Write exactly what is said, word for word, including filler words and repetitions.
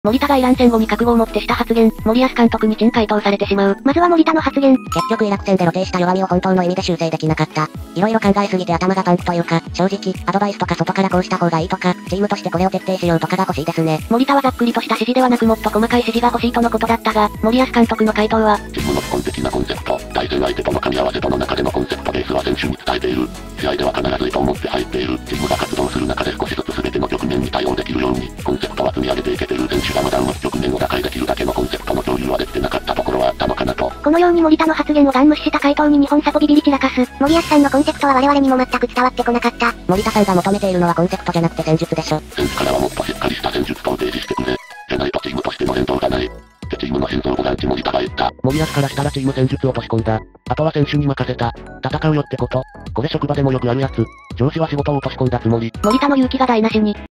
森田がイラン戦後に覚悟を持ってした発言、森保監督に珍回答されてしまう。まずは森田の発言。 結局イラク戦で露呈した弱みを本当の意味で修正できなかった。いろいろ考えすぎて頭がパンクというか、正直、アドバイスとか外からこうした方がいいとか、チームとしてこれを徹底しようとかが欲しいですね。 森田はざっくりとした指示ではなくもっと細かい指示が欲しいとのことだったが、森保監督の回答は、 チームの基本的なコンセプト、対戦相手との噛み合わせとの中でのコンセプトベースは選手に伝えている。試合では必ずいと思って入っている。チームが活動する中で少しずつ全ての局面に対応できるように、コンセプトは積み上げていけてる。選手がまだうまく局面を打開できるだけのコンセプトの共有はできてなかったところはあったのかなと。 このように森田の発言をガン無視した回答に日本サポビビり散らかす。 森保さんのコンセプトは我々にも全く伝わってこなかった。 森田さんが求めているのはコンセプトじゃなくて戦術でしょ。 選手からはもっとしっかりした戦術と提示してくれ。じゃないとチームとしての変動がない。ってチームの心臓ボランチ森田が言った。 森保からしたらチーム戦術を落とし込んだ。あとは選手に任せた。戦うよってこと。これ職場でもよくあるやつ。上司は仕事を落とし込んだつもり。 森田の勇気が台無しに。